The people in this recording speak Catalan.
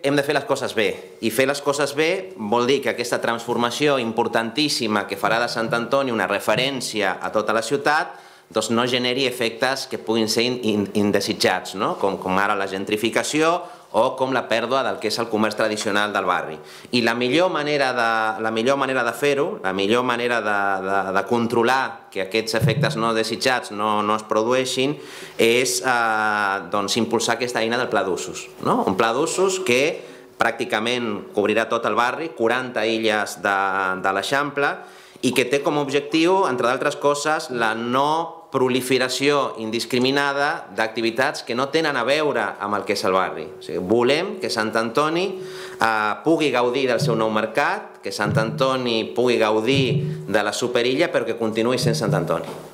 hem de fer les coses bé, i fer les coses bé vol dir que aquesta transformació importantíssima que farà de Sant Antoni una referència a tota la ciutat doncs no generi efectes que puguin ser indesitjats, com ara la gentrificació o com la pèrdua del que és el comerç tradicional del barri. I la millor manera de fer-ho, la millor manera de controlar que aquests efectes no desitjats no es produeixin és impulsar aquesta eina del pla d'usos. Un pla d'usos que pràcticament cobrirà tot el barri, 40 illes de l'Eixample, i que té com a objectiu, entre d'altres coses, la no proliferació indiscriminada d'activitats que no tenen a veure amb el que és el barri. Volem que Sant Antoni pugui gaudir del seu nou mercat, que Sant Antoni pugui gaudir de la superilla, però que continuï sent Sant Antoni.